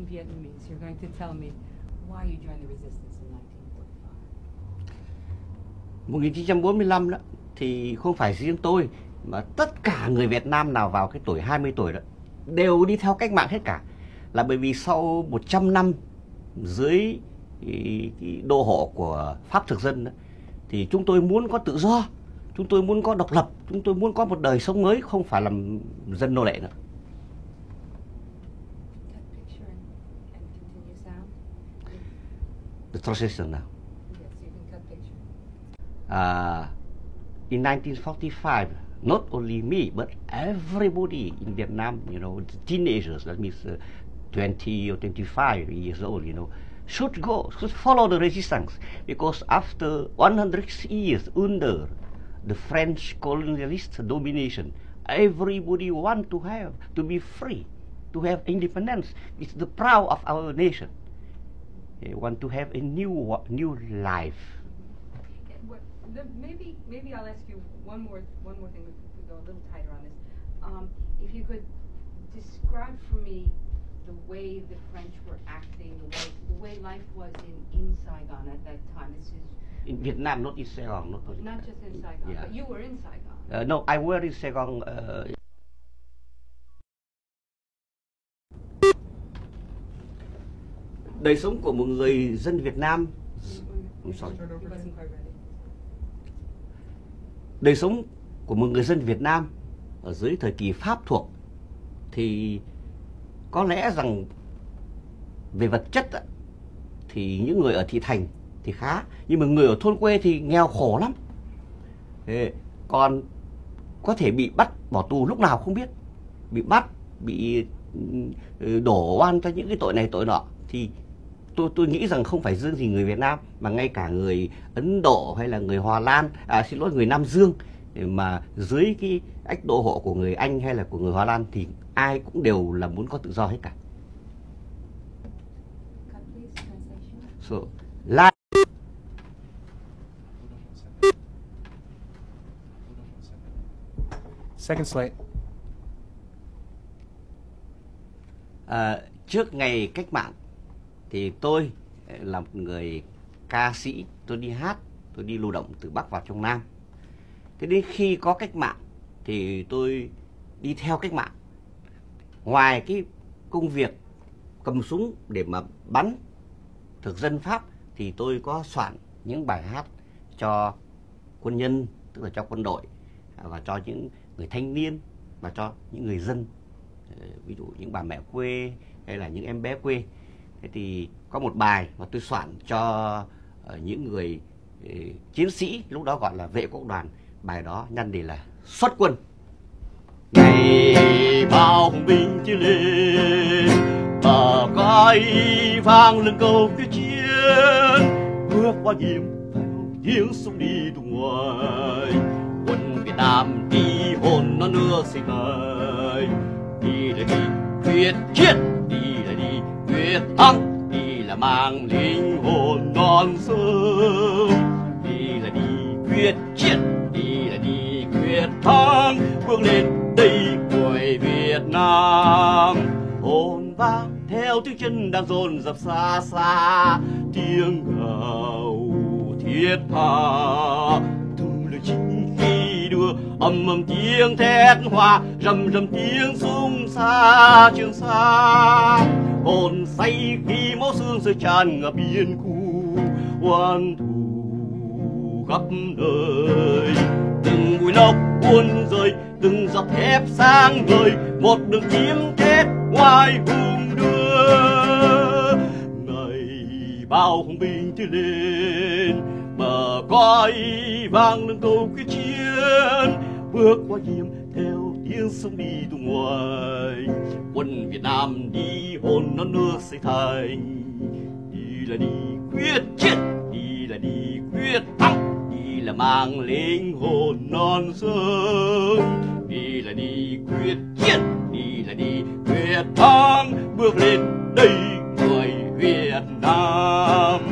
in Vietnamese. You're going to tell me why you joined the resistance in 1945. 1945 đó thì không phải riêng tôi mà tất cả người Việt Nam nào vào cái tuổi 20 tuổi đó đều đi theo cách mạng hết cả. Là bởi vì sau 100 năm dưới cái đô hộ của Pháp thực dân đó, thì chúng tôi muốn có tự do, chúng tôi muốn có độc lập, chúng tôi muốn có một đời sống mới, không phải làm dân nô lệ nữa. The transition now. Yes, you can cut picture. In 1945, not only me, but everybody in Vietnam, you know, the teenagers, that means 20 or 25 years old, you know, should follow the resistance, because after 100 years under the French colonialist domination, everybody want to be free, to have independence. It's the proud of our nation. They want to have a new life. Maybe I'll ask you one more thing. We could go a little tighter on this. If you could describe for me the way the French were acting, the way life was in Saigon at that time. This is in Vietnam, not in Saigon, not just in Saigon, yeah. but you were in Saigon. No, I were in Saigon. Đời sống của một người dân Việt Nam, đời sống của một người dân Việt Nam ở dưới thời kỳ Pháp thuộc thì có lẽ rằng về vật chất thì những người ở thị thành thì khá, nhưng mà người ở thôn quê thì nghèo khổ lắm. Còn có thể bị bắt bỏ tù lúc nào không biết, bị bắt, bị đổ oan cho những cái tội này tội nọ. Thì tôi nghĩ rằng không phải riêng gì người Việt Nam mà ngay cả người Ấn Độ hay là người Hòa Lan, người Nam Dương mà dưới cái ách đô hộ của người Anh hay là của người Hòa Lan thì ai cũng đều là muốn có tự do hết cả. So, Second slate. Trước ngày cách mạng thì tôi là một người ca sĩ, tôi đi hát, tôi đi lưu động từ Bắc vào trong Nam. Thế đến khi có cách mạng thì tôi đi theo cách mạng. Ngoài cái công việc cầm súng để mà bắn thực dân Pháp thì tôi có soạn những bài hát cho quân nhân, tức là cho quân đội, và cho những người thanh niên và cho những người dân, ví dụ những bà mẹ quê hay là những em bé quê. Thế thì có một bài mà tôi soạn cho những người chiến sĩ, lúc đó gọi là vệ quốc đoàn. Bài đó nhân đề là xuất quân. Ngày bao hùng binh chiến lên, bờ cõi vang lên câu quyết chiến, bước qua hiểm tiếng súng đi tung ngoài. Quân Việt Nam đi hồn non nước xây thời, đi là đi quyết chiến, đi là đi quyết thắng, đi là mang linh hồn non sông, đi là đi quyết chiến, đi là đi quyết thắng, bước lên đây người Việt Nam. Hồn vang theo tiếng chân đang dồn dập xa xa, tiếng gào thiết tha từng lời chính khi đưa ầm ầm tiếng thét hoa, rầm rầm tiếng súng xa Trường Sa. Hồn say khi máu xương rơi tràn ngập biên khu, oan thù khắp nơi. Từng bụi nóc cuốn rơi, từng giọt thép sáng ngời, một đường kiếm chết ngoài hùng đưa. Ngày bao hùng binh tiến lên, bờ cõi vang lên câu quyết chiến, bước qua hiểm theo tiếng sông đi tung ngoài. Quân Việt Nam đi hồn non nước xây thành, đi là đi quyết chiến, đi là đi quyết thắng, đi là mang linh hồn non sông, đi là đi quyết chiến, đi là đi quyết thắng, bước lên đây người Việt Nam.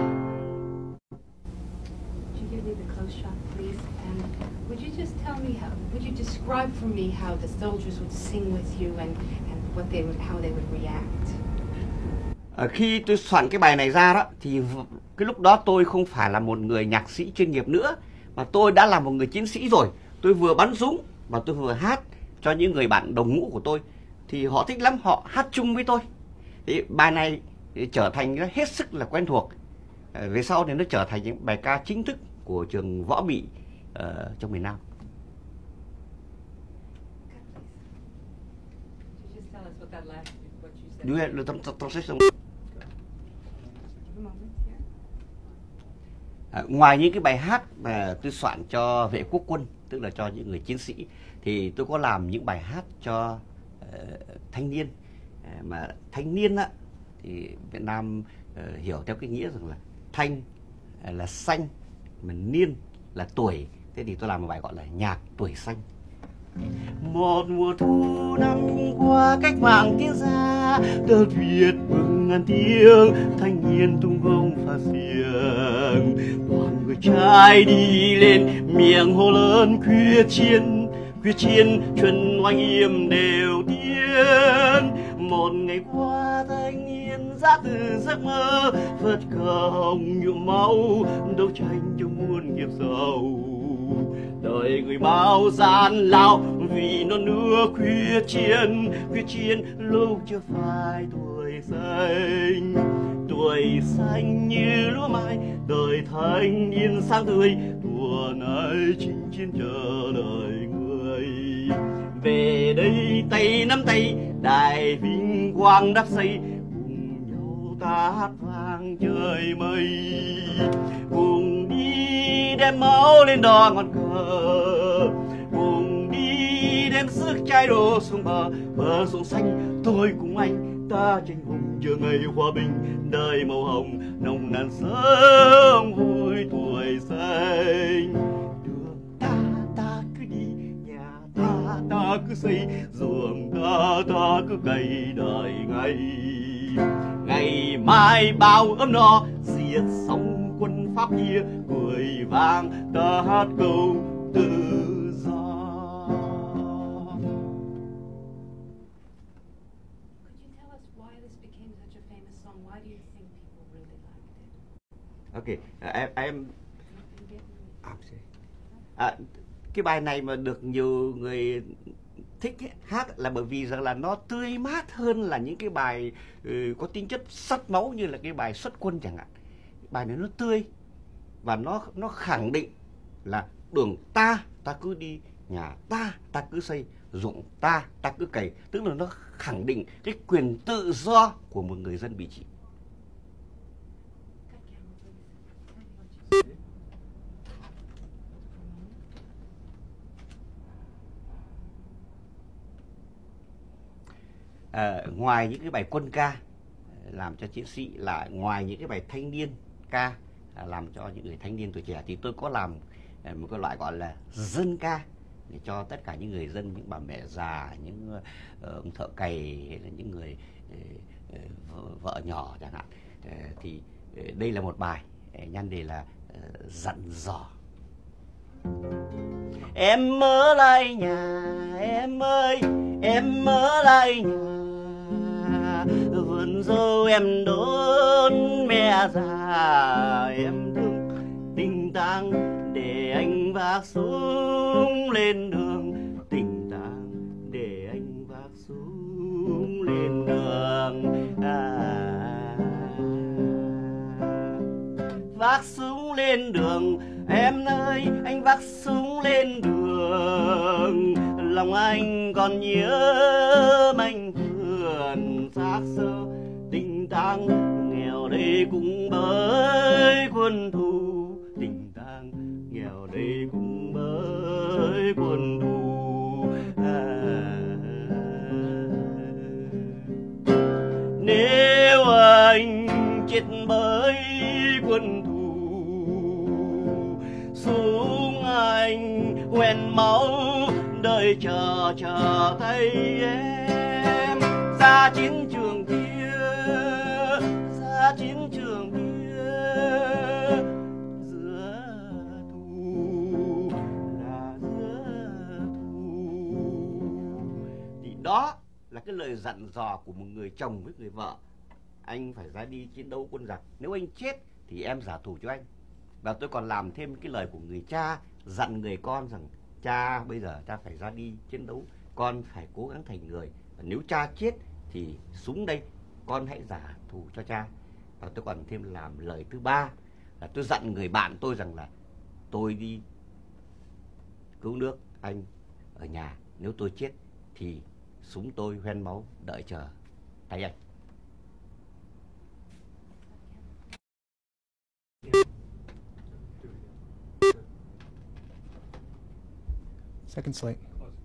Would you describe for me how the soldiers would sing with you and how they would react? Khi tôi soạn cái bài này ra đó thì cái lúc đó tôi không phải là một người nhạc sĩ chuyên nghiệp nữa, mà tôi đã là một người chiến sĩ rồi. Tôi vừa bắn súng và tôi vừa hát cho những người bạn đồng ngũ của tôi, thì họ thích lắm, họ hát chung với tôi. Thì bài này thì trở thành hết sức là quen thuộc. Về sau thì nó trở thành những bài ca chính thức của trường võ bị trong miền Nam. Ngoài những cái bài hát mà tôi soạn cho vệ quốc quân, tức là cho những người chiến sĩ, thì tôi có làm những bài hát cho thanh niên. Mà thanh niên á, thì Việt Nam hiểu theo cái nghĩa rằng là thanh là xanh, mà niên là tuổi. Thế thì tôi làm một bài gọi là nhạc tuổi xanh. Một mùa thu năm qua cách mạng tiến ra, đất Việt bừng ngàn tiếng, thanh niên tung hông pha xiềng. Đoàn người trai đi lên miệng hô lớn quyết chiến chuẩn oanh yểm đều tiến. Một ngày qua thanh niên ra từ giấc mơ, phất cờ hồng nhuộm máu, đấu tranh cho muôn nghiệp giàu. Đời người bao gian lao vì non nước quyết chiến lâu chưa phai tuổi xanh như lúa mai, đời thanh niên sáng tươi, mùa nay chinh chiến chờ đợi người. Về đây tay nắm tay, đài vinh quang đắp xây, cùng nhau ta hát vang trời mây, cùng đi đem máu lên đò ngọn cờ, cùng đi đem sức trai đổ xuống bờ sông xanh. Tôi cùng anh ta tranh hùng chờ ngày hòa bình, đời màu hồng nồng nàn sớm vui tuổi xanh. Đường ta cứ đi, nhà ta cứ xây, ruộng ta cứ cày đời ngày mai bao ấm no, diệt xong quân Pháp kia, cười vang ta hát câu tự do. Ok, em cái bài này mà được nhiều người thích hát là bởi vì rằng là nó tươi mát hơn là những cái bài có tính chất sắt máu như là cái bài Xuất Quân chẳng hạn. Bài này nó tươi và nó khẳng định là đường ta cứ đi, nhà ta cứ xây, ruộng ta cứ cày, tức là nó khẳng định cái quyền tự do của một người dân bị trị. Ngoài những cái bài quân ca làm cho chiến sĩ, là ngoài những cái bài thanh niên ca làm cho những người thanh niên tuổi trẻ, thì tôi có làm một cái loại gọi là dân ca để cho tất cả những người dân, những bà mẹ già, những ông thợ cày, hay là những người vợ nhỏ chẳng hạn. Thì đây là một bài nhan đề là dặn dò. Em ở lại nhà, em ơi, em ở lại nhà, vườn dâu em đón mẹ già, em thương tình tang để anh vác súng lên đường, tình tang để anh vác súng lên đường. Vác súng lên đường, em ơi, anh vác súng lên đường, lòng anh còn nhớ mảnh vườn xác xơ, tình tang nghèo đây cũng bởi quân thù, tình tang nghèo đây cũng bởi quân thù. Nếu anh chết bởi quân thù, súng anh hoen máu đời chờ thấy em ra chiến trường kia, ra chiến trường kia, giữa thù là giữa thù. Thì đó là cái lời dặn dò của một người chồng với người vợ anh phải ra đi chiến đấu quân giặc. Nếu anh chết thì em trả thù cho anh. Và tôi còn làm thêm cái lời của người cha dặn người con rằng cha bây giờ cha phải ra đi chiến đấu, con phải cố gắng thành người. Và nếu cha chết thì súng đây, con hãy trả thù cho cha. Và tôi còn thêm làm lời thứ ba là tôi dặn người bạn tôi rằng là tôi đi cứu nước, anh ở nhà. Nếu tôi chết thì súng tôi hoen máu đợi chờ tay anh. Second slate.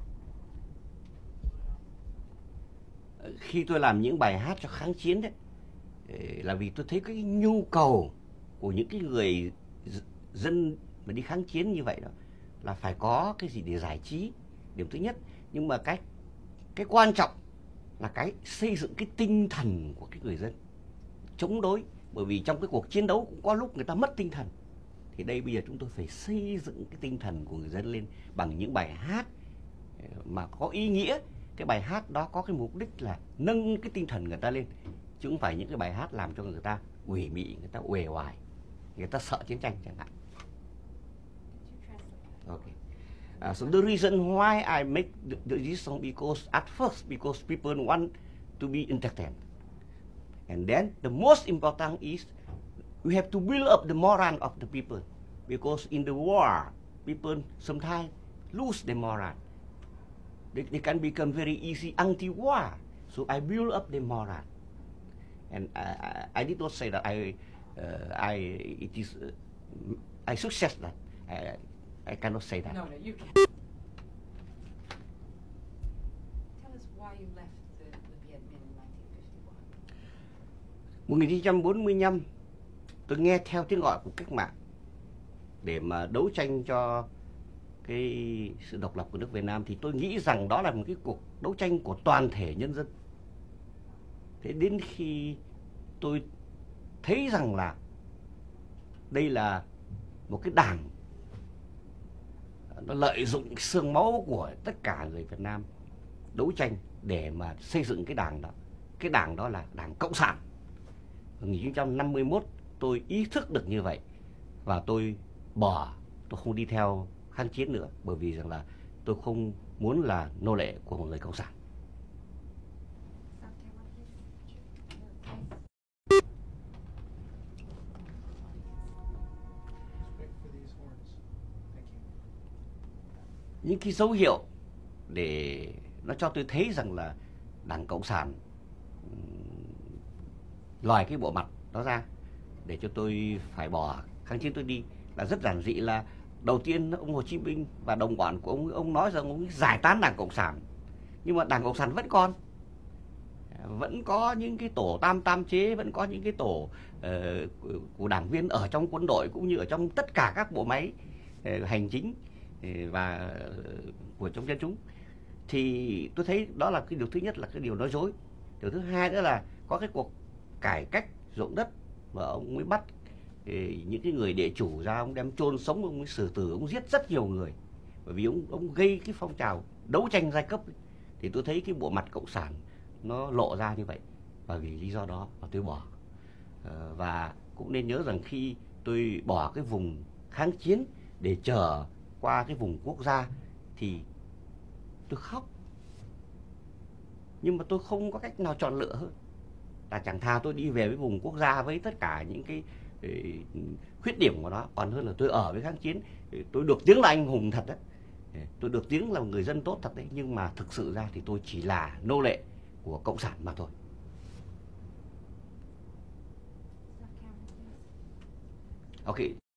Khi tôi làm những bài hát cho kháng chiến đấy, là vì tôi thấy cái nhu cầu của những cái người dân mà đi kháng chiến như vậy đó là phải có cái gì để giải trí, điểm thứ nhất. Nhưng mà cái quan trọng là cái xây dựng cái tinh thần của cái người dân chống đối, bởi vì trong cái cuộc chiến đấu cũng có lúc người ta mất tinh thần. Thì đây bây giờ chúng tôi phải xây dựng cái tinh thần của người dân lên bằng những bài hát mà có ý nghĩa. Cái bài hát đó có cái mục đích là nâng cái tinh thần người ta lên, chứ không phải những cái bài hát làm cho người ta ủy mị, người ta uể oải, người ta sợ chiến tranh chẳng hạn. Okay. So the reason why I make this song because at first because people want to be entertained, and then the most important is we have to build up the moral of the people, because in the war people sometimes lose their moral. They can become very easy anti-war. So I build up the moral, and I did not say that I success that. I cannot say that. No, you can't. Tell us why you left the Viet Minh in 1951. 1945, tôi nghe theo tiếng gọi của cách mạng để mà đấu tranh cho cái sự độc lập của nước Việt Nam, thì tôi nghĩ rằng đó là một cái cuộc đấu tranh của toàn thể nhân dân. Thế đến khi tôi thấy rằng là đây là một cái đảng nó lợi dụng xương máu của tất cả người Việt Nam đấu tranh để mà xây dựng cái đảng đó. Cái đảng đó là Đảng Cộng sản. 1951 tôi ý thức được như vậy và tôi không đi theo kháng chiến nữa, bởi vì rằng là tôi không muốn là nô lệ của một người cộng sản. Những cái dấu hiệu để nó cho tôi thấy rằng là Đảng Cộng sản lòi cái bộ mặt đó ra để cho tôi phải bỏ kháng chiến tôi đi là rất giản dị. Là đầu tiên ông Hồ Chí Minh và đồng bọn của ông nói rằng ông giải tán Đảng Cộng sản, nhưng mà Đảng Cộng sản vẫn có những cái tổ tam chế, vẫn có những cái tổ của đảng viên ở trong quân đội cũng như ở trong tất cả các bộ máy hành chính và của trong dân chúng. Thì tôi thấy đó là cái điều thứ nhất, là cái điều nói dối. Điều thứ hai nữa là có cái cuộc cải cách ruộng đất mà ông mới bắt những cái người địa chủ ra, ông đem chôn sống, ông mới xử tử, ông giết rất nhiều người, bởi vì ông gây cái phong trào đấu tranh giai cấp. Thì tôi thấy cái bộ mặt cộng sản nó lộ ra như vậy, và vì lý do đó mà tôi bỏ. Và cũng nên nhớ rằng khi tôi bỏ cái vùng kháng chiến để trở qua cái vùng quốc gia thì tôi khóc, nhưng mà tôi không có cách nào chọn lựa hơn là chẳng thà tôi đi về với vùng quốc gia với tất cả những cái khuyết điểm của nó, còn hơn là tôi ở với kháng chiến. Tôi được tiếng là anh hùng thật đấy, tôi được tiếng là một người dân tốt thật đấy, nhưng mà thực sự ra thì tôi chỉ là nô lệ của cộng sản mà thôi. Okay.